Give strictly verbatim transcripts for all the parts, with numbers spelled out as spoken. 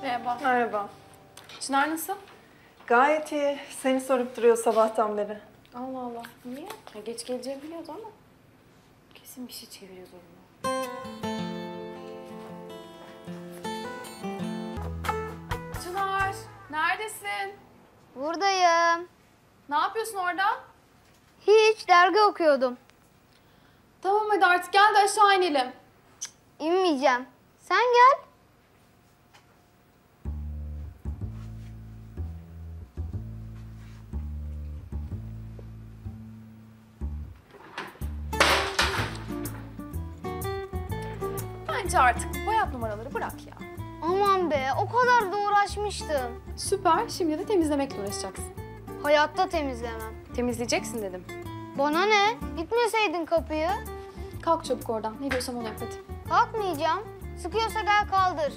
Merhaba. Merhaba. Çınar nasıl? Gayet iyi. Seni sorup duruyor sabahtan beri. Allah Allah. Niye? Ya geç geleceğini biliyordu ama. Kesin bir şey çeviriyor zorunda. Çınar, neredesin? Buradayım. Ne yapıyorsun orada? Hiç, dergi okuyordum. Tamam hadi artık gel de aşağı inelim. İnmeyeceğim. Sen gel. Bence artık bu bayat numaraları bırak ya. Aman be, o kadar da uğraşmıştım. Süper, şimdi de temizlemekle uğraşacaksın. Hayatta temizlemem. Temizleyeceksin dedim. Bana ne? Gitmeseydin kapıyı. Kalk çabuk oradan. Ne diyorsam onu yap hadi. Kalkmayacağım. Sıkıyorsa gel kaldır.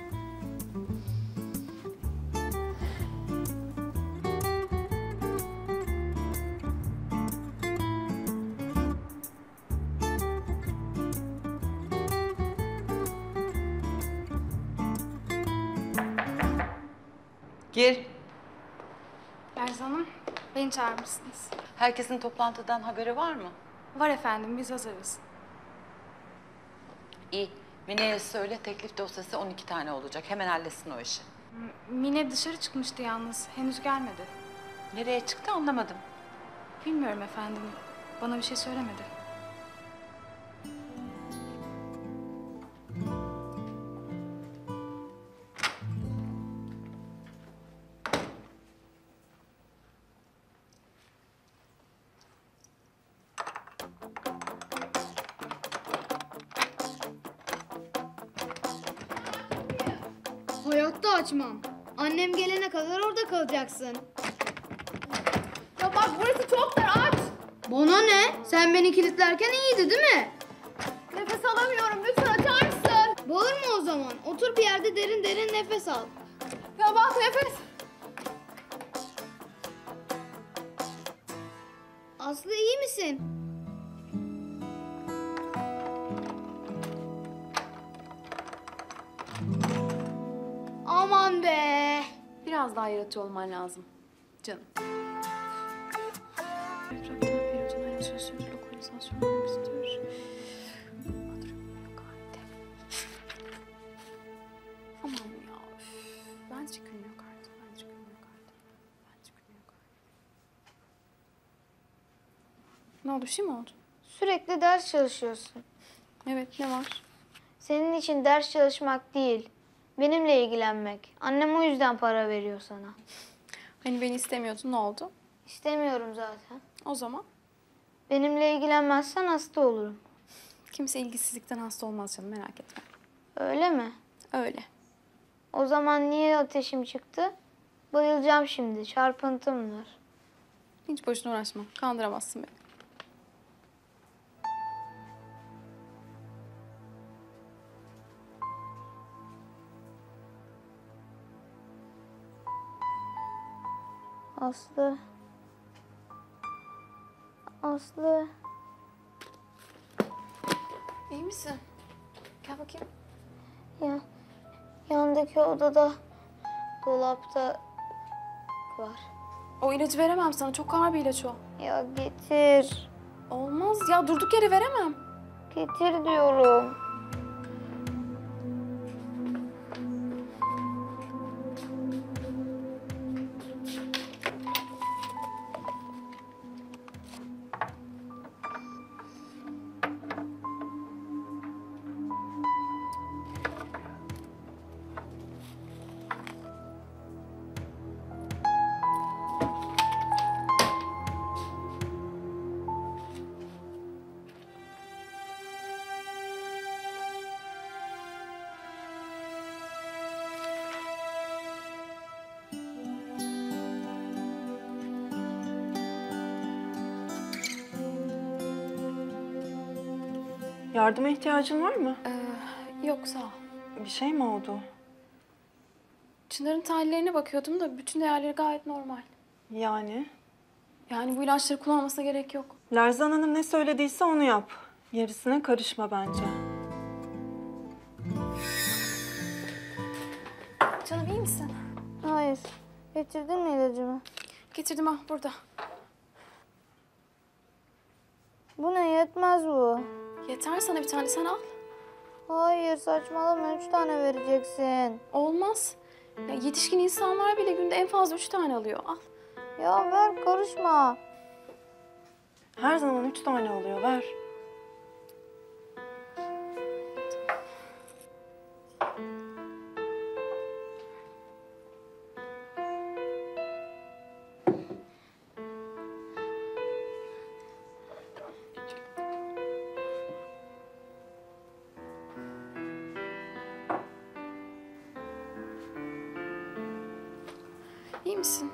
Gir. Erzan Hanım, beni çağırmışsınız. Herkesin toplantıdan haberi var mı? Var efendim, biz hazırız. İyi. Mine'ye söyle teklif dosyası on iki tane olacak. Hemen halletsin o işi. M- Mine dışarı çıkmıştı yalnız, henüz gelmedi. Nereye çıktı anlamadım. Bilmiyorum efendim, bana bir şey söylemedi. Hayatta açmam. Annem gelene kadar orada kalacaksın. Ya bak burası çok dar, aç. Bana ne? Sen beni kilitlerken iyiydi değil mi? Nefes alamıyorum, lütfen açar mısın? Bağırma o zaman. Otur bir yerde derin derin nefes al. Ya bak nefes. Aslı iyi misin? Aman be. Biraz daha yaratıcı olman lazım canım. Aman ya. Bence gülmüyor kartı. Bence gülmüyor kartı. Bence gülmüyor kartı. Ne oldu? Bir şey mi oldu? Sürekli ders çalışıyorsun. Evet, ne var? Senin için ders çalışmak değil, benimle ilgilenmek. Annem o yüzden para veriyor sana. Hani beni istemiyordun, ne oldu? İstemiyorum zaten. O zaman Benimle ilgilenmezsen hasta olurum. kimse ilgisizlikten hasta olmaz canım, merak etme. Öyle mi? Öyle. O zaman niye ateşim çıktı? Bayılacağım şimdi, çarpıntım var. Hiç boşuna uğraşma. Kandıramazsın beni. Aslı. Aslı. İyi misin? Gel bakayım. Ya, yandaki odada, dolapta var. O ilacı veremem sana. Çok ağır bir ilaç o. Ya getir. Olmaz ya. Durduk yere veremem. Getir diyorum. Yardıma ihtiyacın var mı? Ee, yok sağ ol. Bir şey mi oldu? Çınar'ın tahlillerine bakıyordum da bütün değerleri gayet normal. Yani? Yani bu ilaçları kullanmasına gerek yok. Lerzan Hanım ne söylediyse onu yap. Gerisine karışma bence. Canım iyi misin? Hayır. Getirdin mi ilacımı? Getirdim ha burada. Bu ne, yetmez bu. Yeter sana bir tane, sen al. Hayır, saçmalama, üç tane vereceksin. Olmaz. Ya yetişkin insanlar bile günde en fazla üç tane alıyor. Al. Ya ver, karışma. Her zaman üç tane oluyor, ver. İyi misin?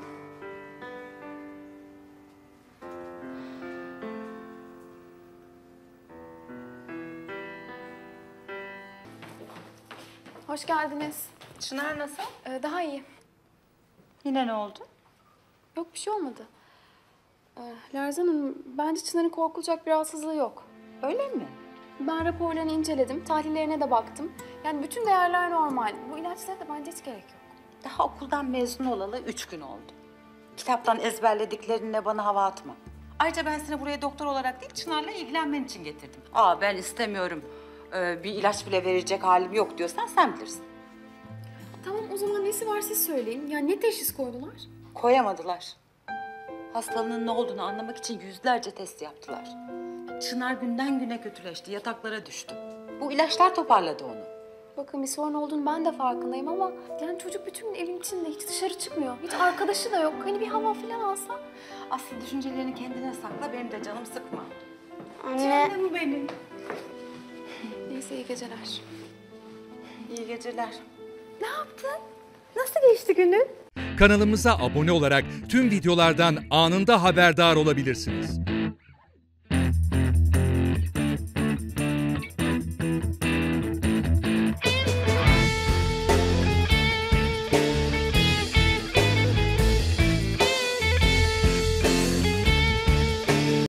Hoş geldiniz. Çınar nasıl? Ee, daha iyi. Yine ne oldu? Yok, bir şey olmadı. Ee, Lerzan Hanım, bence Çınar'ın korkulacak bir rahatsızlığı yok. Öyle mi? Ben raporlarını inceledim, tahlillerine de baktım. Yani bütün değerler normal. Bu ilaçlara da bence hiç gerek yok. Daha okuldan mezun olalı üç gün oldu. Kitaptan ezberlediklerine bana hava atma. Ayrıca ben seni buraya doktor olarak değil, Çınar'la ilgilenmen için getirdim. Aa ben istemiyorum, ee, bir ilaç bile verecek halim yok diyorsan sen bilirsin. Tamam, o zaman nesi var siz söyleyin. Yani ne teşhis koydular? Koyamadılar. Hastalığının ne olduğunu anlamak için yüzlerce test yaptılar. Çınar günden güne kötüleşti, yataklara düştü. Bu ilaçlar toparladı onu. Bakın bir sorun olduğunu ben de farkındayım ama yani çocuk bütün gün evin içinde, hiç dışarı çıkmıyor. Hiç arkadaşı da yok. Hani bir hava falan alsa. Aslı düşüncelerini kendine sakla, benim de canım sıkma. Anne. Canım benim. Neyse, iyi geceler. İyi geceler. Nasıl geçti günün? Kanalımıza abone olarak tüm videolardan anında haberdar olabilirsiniz.